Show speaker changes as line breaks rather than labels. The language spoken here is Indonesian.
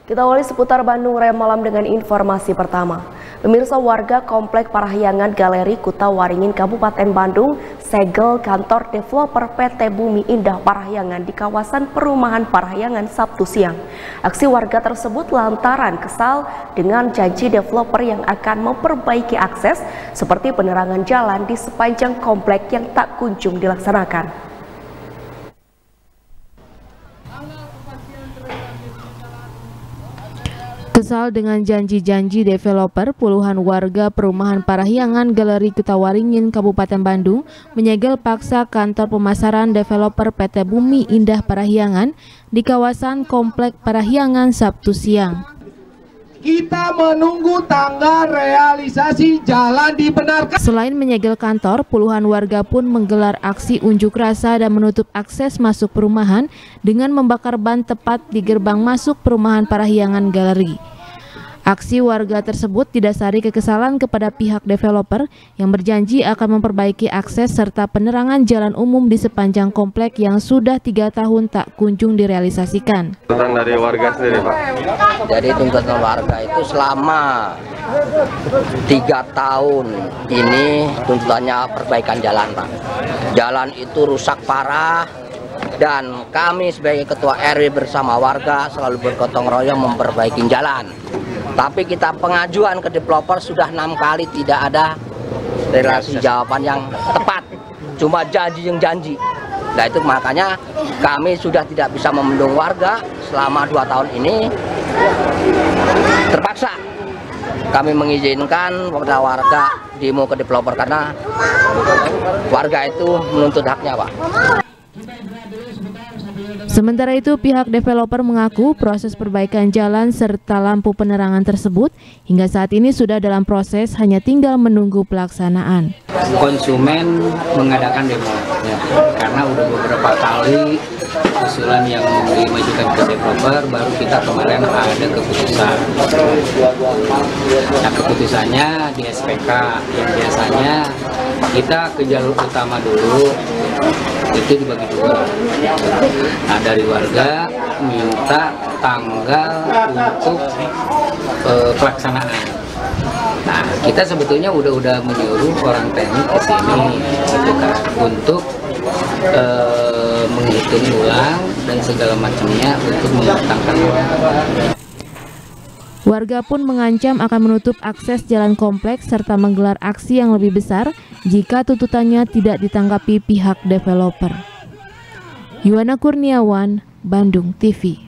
Kita awali seputar Bandung Raya Malam dengan informasi pertama. Pemirsa, warga Komplek Parahyangan Galeri Kuta Waringin Kabupaten Bandung segel kantor developer PT Bumi Indah Parahyangan di kawasan perumahan Parahyangan Sabtu siang. Aksi warga tersebut lantaran kesal dengan janji developer yang akan memperbaiki akses seperti penerangan jalan di sepanjang komplek yang tak kunjung dilaksanakan.
Kesal dengan janji-janji developer, puluhan warga perumahan Parahyangan Galeri Kuta Waringin Kabupaten Bandung menyegel paksa kantor pemasaran developer PT Bumi Indah Parahyangan di kawasan Komplek Parahyangan Sabtu siang.
Kita menunggu tanggal realisasi jalan dibenarkan.
Selain menyegel kantor, puluhan warga pun menggelar aksi unjuk rasa dan menutup akses masuk perumahan dengan membakar ban tepat di gerbang masuk perumahan Parahyangan Galeri. Aksi warga tersebut didasari kekesalan kepada pihak developer yang berjanji akan memperbaiki akses serta penerangan jalan umum di sepanjang komplek yang sudah 3 tahun tak kunjung direalisasikan.
Tuntutan dari warga sendiri, Pak?
Jadi tuntutan warga itu selama 3 tahun ini tuntutannya perbaikan jalan, Pak. Jalan itu rusak parah dan kami sebagai ketua RW bersama warga selalu bergotong royong memperbaiki jalan. Tapi kita pengajuan ke developer sudah 6 kali tidak ada relasi jawaban yang tepat, cuma janji yang janji. Nah itu makanya kami sudah tidak bisa membendung warga selama 2 tahun ini. Terpaksa kami mengizinkan kepada warga demo ke developer karena warga itu menuntut haknya, Pak.
Sementara itu, pihak developer mengaku proses perbaikan jalan serta lampu penerangan tersebut hingga saat ini sudah dalam proses, hanya tinggal menunggu pelaksanaan.
Konsumen mengadakan demo ya, karena udah beberapa kali usulan yang dimajukan ke developer, baru kita kemarin ada keputusan. Nah, keputusannya di SPK yang biasanya kita ke jalur utama dulu, itu dibagi 2. Nah, dari warga minta tanggal untuk pelaksanaan. Nah, kita sebetulnya udah menyuruh orang teknik ke sini gitu kan, untuk menghitung ulang dan segala macamnya untuk mematangkan.
Warga pun mengancam akan menutup akses jalan kompleks serta menggelar aksi yang lebih besar jika tuntutannya tidak ditanggapi pihak developer. Yuwana Kurniawan, Bandung TV.